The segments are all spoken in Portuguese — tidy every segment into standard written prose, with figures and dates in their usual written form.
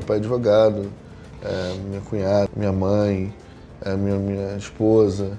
pai é advogado, minha cunhada, minha mãe, minha esposa.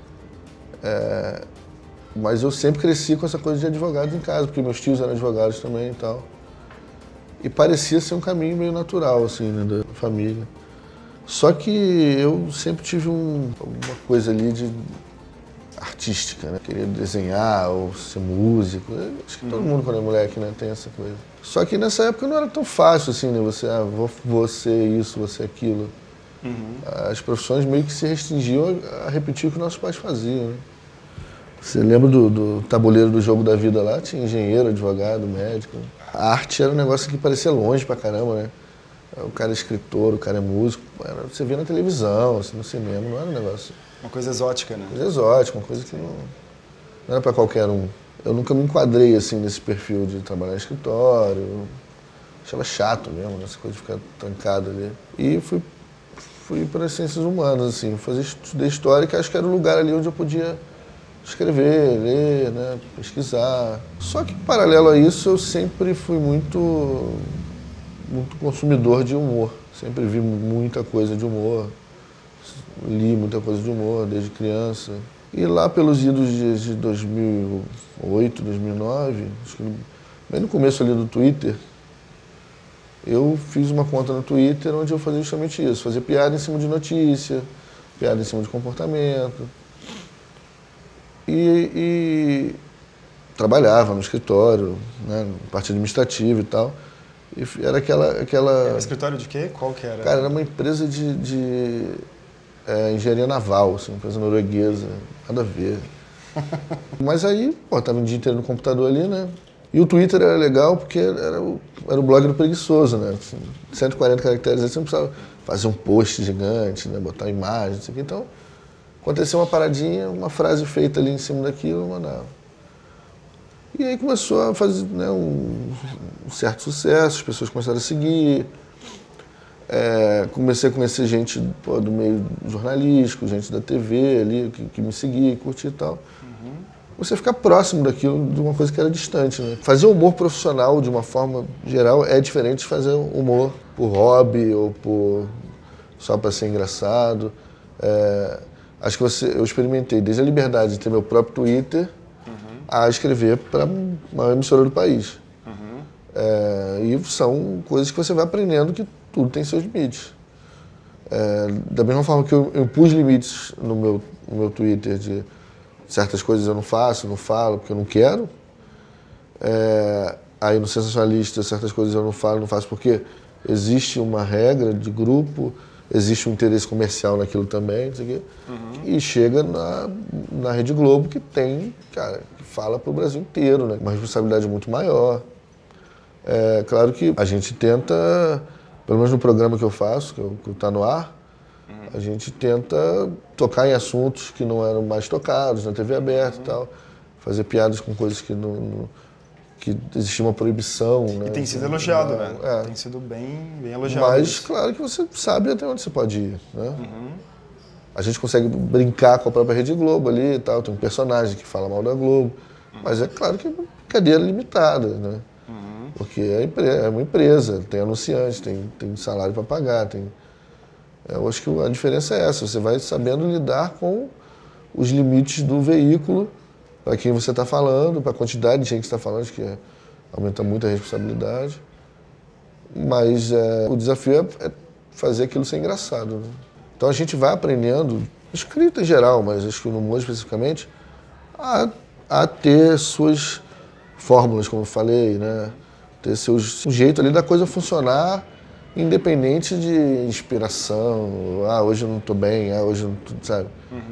Mas eu sempre cresci com essa coisa de advogados em casa, porque meus tios eram advogados também e tal. E parecia ser um caminho meio natural, assim, né, da família. Só que eu sempre tive uma coisa ali de artística, né? Queria desenhar ou ser músico. Acho que todo mundo, quando é moleque, né, tem essa coisa. Só que nessa época não era tão fácil, assim, né? Você, vou ser isso, vou ser aquilo. As profissões meio que se restringiam a repetir o que nossos pais faziam, né? Você lembra do tabuleiro do jogo da vida lá? Tinha engenheiro, advogado, médico. A arte era um negócio que parecia longe pra caramba, né? O cara é escritor, o cara é músico. Você via na televisão, assim, no cinema, não era um negócio... Uma coisa exótica, né? Coisa exótica, uma coisa que não era pra qualquer um. Eu nunca me enquadrei, assim, nesse perfil de trabalhar em escritório. Eu achava chato mesmo, essa coisa de ficar trancado ali. E fui para as ciências humanas, assim. Estudei história, que acho que era o lugar ali onde eu podia escrever, ler, né, pesquisar. Só que, paralelo a isso, eu sempre fui muito consumidor de humor. Sempre vi muita coisa de humor, li muita coisa de humor desde criança. E lá pelos idos de 2008, 2009, acho que bem no começo ali do Twitter, eu fiz uma conta no Twitter onde eu fazia justamente isso, fazia piada em cima de notícia, piada em cima de comportamento. E trabalhava no escritório, né, parte administrativa e tal. E era aquela... Era um escritório de quê? Qual que era? Cara, era uma empresa de engenharia naval, assim, uma empresa norueguesa, nada a ver. Mas aí, tava o dia inteiro no computador ali, né? E o Twitter era legal porque era o blog do preguiçoso, né? Assim, 140 caracteres, aí você não precisava fazer um post gigante, né? Botar imagem, isso aqui. Então, aconteceu uma paradinha, uma frase feita ali em cima daquilo, eu mandava. E aí começou a fazer, né, um certo sucesso, as pessoas começaram a seguir. Comecei a conhecer gente do meio jornalístico, gente da TV ali, que me seguia, curtia e tal. Você ficar próximo daquilo, de uma coisa que era distante, né? Fazer humor profissional, de uma forma geral, é diferente de fazer humor por hobby ou só para ser engraçado. Acho que eu experimentei desde a liberdade de ter meu próprio Twitter a escrever para a maior emissora do país. E são coisas que você vai aprendendo que tudo tem seus limites. Da mesma forma que eu impus limites no meu Twitter de certas coisas eu não faço, não falo, porque eu não quero. Aí no Sensacionalista, certas coisas eu não falo, não faço porque existe uma regra de grupo, existe um interesse comercial naquilo também, não sei o quê. E chega na Rede Globo, que tem, cara, que fala para o Brasil inteiro, né? Uma responsabilidade muito maior. Claro que a gente tenta, pelo menos no programa que eu faço, que está no ar, a gente tenta tocar em assuntos que não eram mais tocados na TV aberta e tal, fazer piadas com coisas que existia uma proibição, né? E tem sido elogiado, né? Tem sido bem elogiado. Mas claro que você sabe até onde você pode ir, né? A gente consegue brincar com a própria Rede Globo ali e tal, tem um personagem que fala mal da Globo, mas é claro que é uma brincadeira limitada, né? Porque é uma empresa, tem anunciante, tem salário para pagar, eu acho que a diferença é essa, você vai sabendo lidar com os limites do veículo, para quem você está falando, para a quantidade de gente que está falando, acho que aumenta muito a responsabilidade. Mas o desafio é fazer aquilo ser engraçado, né? Então a gente vai aprendendo, escrita em geral, mas acho que no humor especificamente, a ter suas fórmulas, como eu falei, né? Ter um jeito ali da coisa funcionar, independente de inspiração, hoje eu não estou bem, hoje eu não tô, sabe?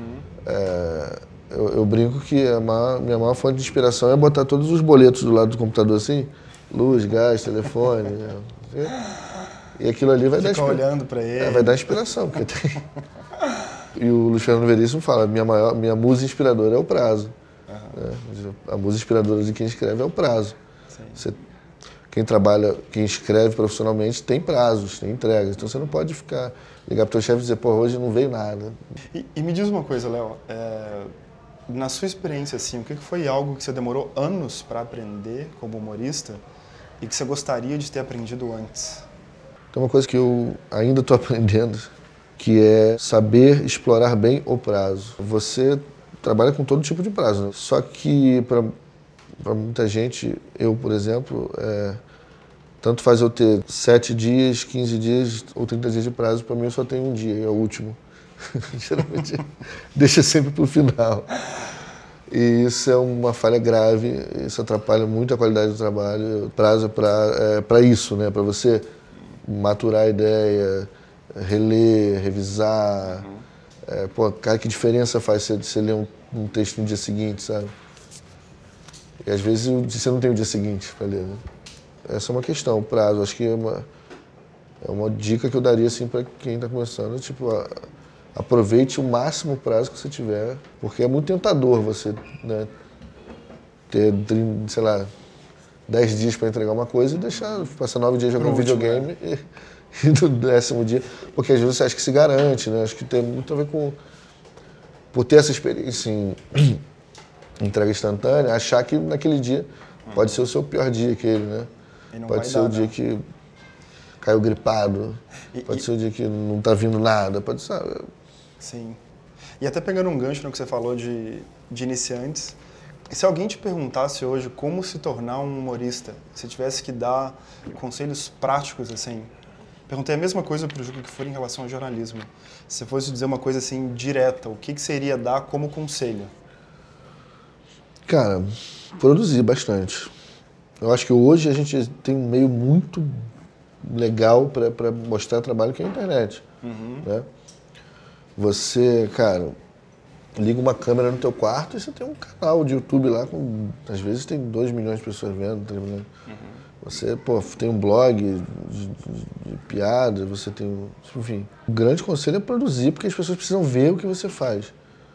Eu brinco que minha maior fonte de inspiração é botar todos os boletos do lado do computador assim, luz, gás, telefone, né? E aquilo ali vai dar inspiração. Fica olhando para ele. Vai dar inspiração, porque tem... E o Luiz Fernando Veríssimo fala, minha musa inspiradora é o prazo. A musa inspiradora de quem escreve é o prazo. Quem escreve profissionalmente tem prazos, tem entregas. Então você não pode ligar pro teu chefe e dizer, hoje não veio nada. E me diz uma coisa, Léo, na sua experiência, assim, o que foi algo que você demorou anos para aprender como humorista e que você gostaria de ter aprendido antes? Tem uma coisa que eu ainda estou aprendendo, que é saber explorar bem o prazo. Você trabalha com todo tipo de prazo, né? Só que para muita gente, eu, por exemplo, tanto faz eu ter 7 dias, 15 dias ou 30 dias de prazo, para mim eu só tenho um dia, é o último. Geralmente deixa sempre para o final. E isso é uma falha grave, isso atrapalha muito a qualidade do trabalho. O prazo é para isso, né? Para você maturar a ideia, reler, revisar. Cara, que diferença faz você ler um texto no dia seguinte, sabe? E às vezes você não tem o dia seguinte para ler, né? Essa é uma questão, o prazo. Acho que é uma dica que eu daria assim, para quem está começando, tipo, aproveite o máximo prazo que você tiver, porque é muito tentador você, né, ter, sei lá, 10 dias para entregar uma coisa e deixar, passar 9 dias jogando videogame e no 10º dia, porque às vezes você acha que se garante, né? Acho que tem muito a ver com, por ter essa experiência em entrega instantânea, achar que naquele dia pode ser o seu pior dia aquele, né? Pode ser o dia que caiu gripado, pode ser o dia que não tá vindo nada, pode ser... Sim. E até pegando um gancho no que você falou de iniciantes, se alguém te perguntasse hoje como se tornar um humorista, se tivesse que dar conselhos práticos, assim, perguntei a mesma coisa para o Juca que for em relação ao jornalismo. Se fosse dizer uma coisa assim, direta, o que seria dar como conselho? Cara, produzir bastante. Eu acho que hoje a gente tem um meio muito legal para mostrar trabalho que é a internet, né? Você, cara, liga uma câmera no teu quarto e você tem um canal de YouTube lá com, às vezes tem 2 milhões de pessoas vendo, 3 milhões. Você, tem um blog de piada, você tem, enfim. O grande conselho é produzir, porque as pessoas precisam ver o que você faz.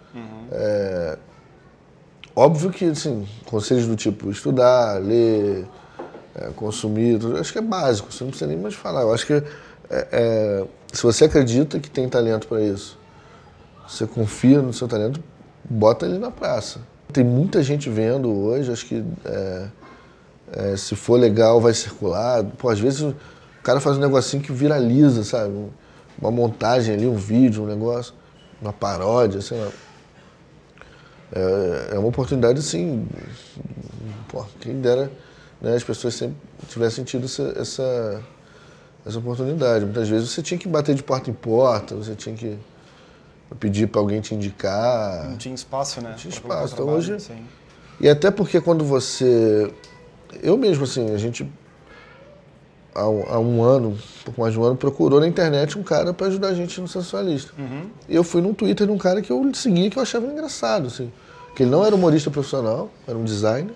Óbvio que, assim, conselhos do tipo estudar, ler, consumir, tudo, acho que é básico, você não precisa nem mais falar. Eu acho que se você acredita que tem talento para isso, você confia no seu talento, bota ele na praça. Tem muita gente vendo hoje, acho que se for legal vai circular. Às vezes o cara faz um negocinho que viraliza, sabe? Uma montagem ali, um vídeo, um negócio, uma paródia, sei lá. É uma oportunidade, assim, quem dera, né, as pessoas sempre tivessem tido essa oportunidade. Muitas vezes você tinha que bater de porta em porta, você tinha que pedir para alguém te indicar. Não tinha espaço, né? Não tinha espaço. Então hoje... Sim. E até porque quando você... Eu mesmo, assim, a gente há um ano, um pouco mais de um ano, procurou na internet um cara para ajudar a gente no Sensualista. E eu fui num Twitter de um cara que eu seguia, que eu achava engraçado, assim. Que ele não era humorista profissional, era um designer.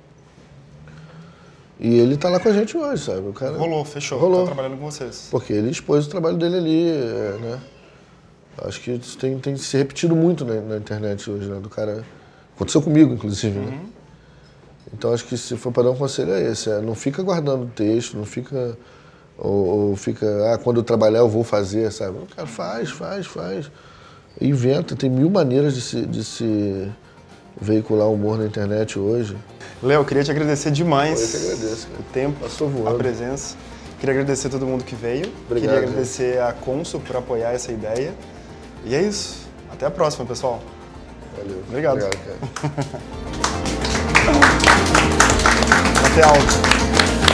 E ele tá lá com a gente hoje, sabe? O cara rolou, fechou. Rolou. Tá trabalhando com vocês. Porque ele expôs o trabalho dele ali, né? Acho que isso tem se repetido muito na internet hoje, né? Do cara... Aconteceu comigo, inclusive, né? Então acho que se for para dar um conselho é esse, não fica guardando texto, não fica... Ou fica, quando eu trabalhar eu vou fazer, sabe? O cara faz. Inventa, tem 1000 maneiras de se veicular humor na internet hoje. Léo, eu queria te agradecer demais. Eu que agradeço, cara. O tempo, Passou voando. a presença. Queria agradecer a todo mundo que veio. Obrigado. Queria agradecer a Consul por apoiar essa ideia. E é isso. Até a próxima, pessoal. Valeu. Obrigado. Obrigado, cara. Até alto.